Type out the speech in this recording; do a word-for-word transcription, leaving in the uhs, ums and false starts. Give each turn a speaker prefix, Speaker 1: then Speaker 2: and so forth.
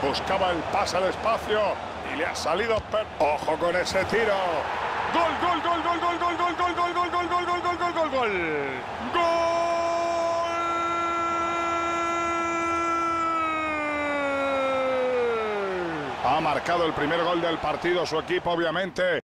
Speaker 1: Buscaba el pase al espacio y le ha salido... Per... ¡Ojo con ese tiro! ¡Gol, gol, gol, gol, gol, gol, gol, gol, gol, gol, gol, gol, gol, gol, gol, gol, gol! ¡Gol! Ha marcado el primer gol del partido su equipo, obviamente.